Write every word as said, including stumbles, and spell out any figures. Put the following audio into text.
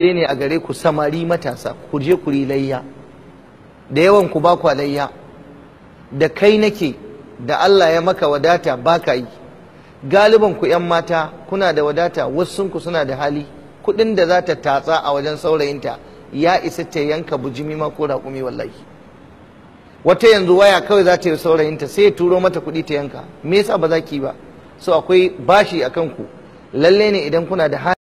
ne a gare ku samari matasa, ku je ku layya, da yawan ku ba ku layya, da kai nake da Allah ya maka wadata baka yi, galiban ku yan mata kuna da wadata, wasun ku suna da hali, kudin da za ta tatsa a wajen saurayinta ya isa ta yanka bujimi ma ko raƙumi wallahi. Wata yanzu waya kawai za ta yi saurayinta sai ya turo mata kuɗi ta yanka, me yasa ba za ki ba? So akwai bashi akan ku, lalle ne idan kuna da hali